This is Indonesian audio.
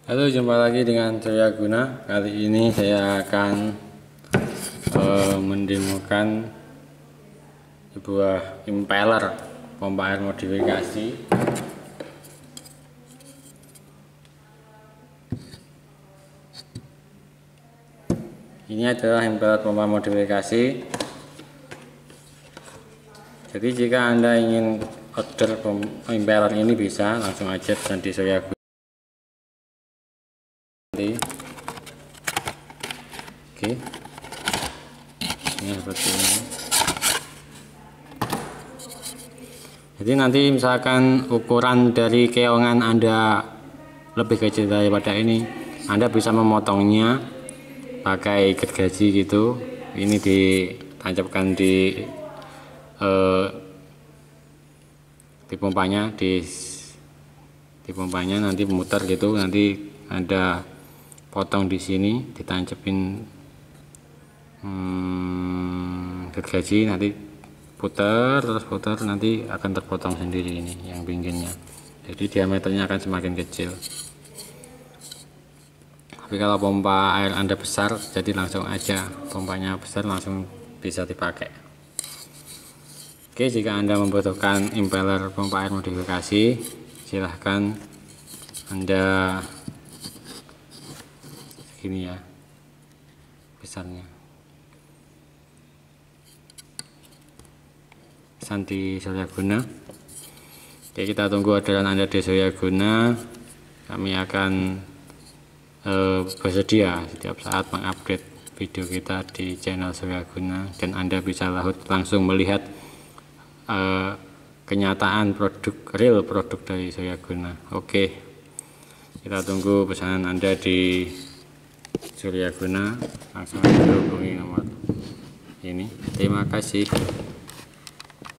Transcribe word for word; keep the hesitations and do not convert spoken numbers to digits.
Halo, jumpa lagi dengan saya Guna. Kali ini saya akan uh, mendemokan sebuah impeller pompa air modifikasi. Ini adalah impeller pompa modifikasi. Jadi jika Anda ingin order impeller ini bisa langsung aja di saya Guna. Oke, ini seperti ini. Jadi nanti misalkan ukuran dari keongan Anda lebih kecil daripada ini, Anda bisa memotongnya pakai gergaji gitu. Ini ditancapkan di eh, di pompanya, di di pompanya nanti muter gitu. Nanti Anda potong di sini, ditancapin hmm, gergaji, nanti putar terus putar, nanti akan terpotong sendiri ini yang pinggirnya. Jadi diameternya akan semakin kecil. Tapi kalau pompa air Anda besar, jadi langsung aja pompanya besar langsung bisa dipakai. Oke, jika Anda membutuhkan impeller pompa air modifikasi, silahkan Anda ini ya besarnya, Santi Suryaguna. Oke, kita tunggu orderan Anda di Suryaguna. Kami akan eh, bersedia setiap saat mengupdate video kita di channel Suryaguna, dan Anda bisa langsung melihat eh, kenyataan produk real produk dari Suryaguna. Oke, kita tunggu pesanan Anda di Suryaguna, langsung aja hubungi nomor ini. Terima kasih.